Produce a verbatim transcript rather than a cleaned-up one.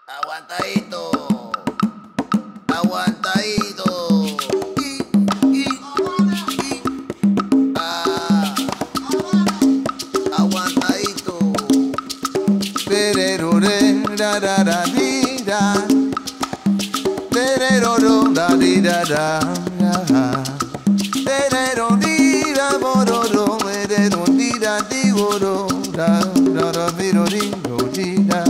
Aguantadito, aguantadito. Y, y, y, ah, aguantadito. Pererore, da da da di da. Pereroro, da di da da. Perero di da bororo, perero di da di boro, da da da biro di do di da.